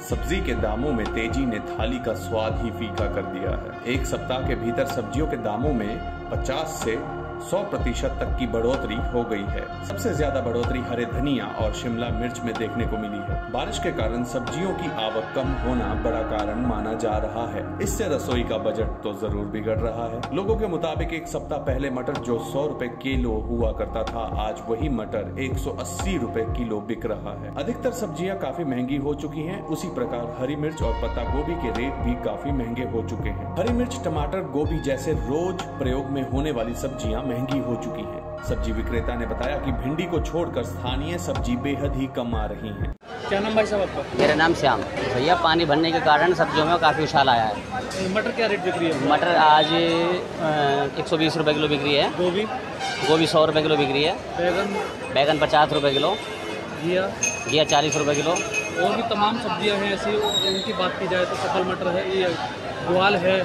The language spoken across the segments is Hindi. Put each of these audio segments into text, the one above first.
सब्जी के दामों में तेजी ने थाली का स्वाद ही फीका कर दिया है। एक सप्ताह के भीतर सब्जियों के दामों में 50 से 100% तक की बढ़ोतरी हो गई है। सबसे ज्यादा बढ़ोतरी हरे धनिया और शिमला मिर्च में देखने को मिली है। बारिश के कारण सब्जियों की आवक कम होना बड़ा कारण माना जा रहा है। इससे रसोई का बजट तो जरूर बिगड़ रहा है। लोगों के मुताबिक एक सप्ताह पहले मटर जो 100 रुपए किलो हुआ करता था, आज वही मटर 180 रुपए किलो बिक रहा है। अधिकतर सब्जियां काफी महंगी हो चुकी हैं। उसी प्रकार हरी मिर्च और पत्ता गोभी के रेट भी काफी महंगे हो चुके हैं। हरी मिर्च, टमाटर, गोभी जैसे रोज प्रयोग में होने वाली सब्जियां महंगी हो चुकी हैं। सब्जी विक्रेता ने बताया कि भिंडी को छोड़कर स्थानीय सब्जी बेहद ही कम आ रही हैं। क्या नाम भाई साहब आपका? मेरा नाम श्याम। भैया पानी भरने के कारण सब्जियों में काफ़ी उछाल आया है। मटर क्या रेट बिक रही है? मटर आज 120 रुपये किलो बिक रही है। गोभी 100 रुपये किलो बिक रही है। बैगन 50 रुपये किलो। घिया 40 रुपये किलो। और भी तमाम सब्जियां हैं ऐसी, उनकी बात की जाए तो सफल मटर है, ये ग्वार है,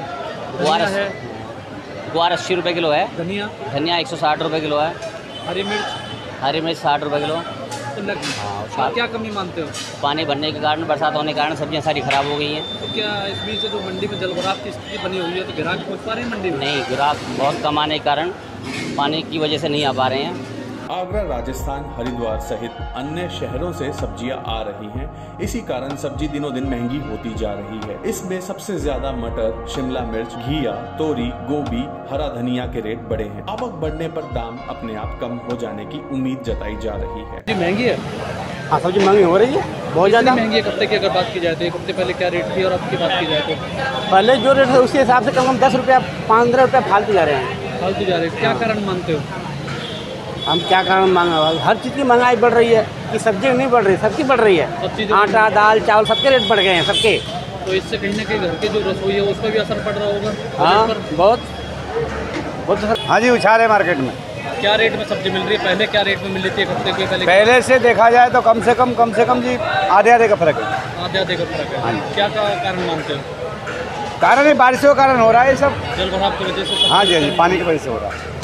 गुआर 80 रुपये किलो है। धनिया 160 रुपये किलो है। हरी मिर्च 60 रुपये किलो। तो क्या कमी मानते हो? पानी भरने के कारण, बरसात होने के कारण सब्जियां सारी खराब हो गई हैं। तो क्या इस बीच जो मंडी में जलभराव की स्थिति बनी हुई है तो ग्राहक पहुँच पा रहे हैं मंडी में? नहीं, ग्राहक बहुत कम आने के कारण पानी की वजह से नहीं आ पा रहे हैं। आगरा, राजस्थान, हरिद्वार सहित अन्य शहरों से सब्जियां आ रही हैं। इसी कारण सब्जी दिनों दिन महंगी होती जा रही है। इसमें सबसे ज्यादा मटर, शिमला मिर्च, घिया, तोरी, गोभी, हरा धनिया के रेट बढ़े हैं। आवक बढ़ने पर दाम अपने आप कम हो जाने की उम्मीद जताई जा रही है। जी महंगी है? हाँ, सब्जी महंगी हो रही है, बहुत ज़्यादा महंगी है। एक हफ्ते की अगर बात की जाए तो एक हफ्ते पहले क्या रेट थी और अब की बात की जाए तो? पहले जो रेट है उसके हिसाब से कम 10 रुपया 15 रुपया फालतू जा रहे हैं। फालतू जा रहे हैं। क्या कारण मानते हो? हम क्या कारण मांगा? हर चीज़ की महंगाई बढ़ रही है कि सब्जी नहीं बढ़ रही, सबकी बढ़ रही है। आटा, दाल, चावल सबके रेट बढ़ गए हैं सबके। तो इससे कहीं ना कहीं घर के जो रसोई है उस पर भी असर पड़ रहा होगा? हाँ, बहुत। हाँ जी, उछाल है मार्केट में। क्या रेट में सब्जी मिल रही है? पहले क्या रेट में मिल रही थी एक हफ्ते के पहले से देखा जाए तो कम से कम जी आधे का फर्क है। आधे का फर्क है। हाँ, क्या कारण मानते हो? कारण है बारिशों के कारण हो रहा है ये सब, जलभराव की वजह से। हाँ जी, पानी की वजह से हो रहा है।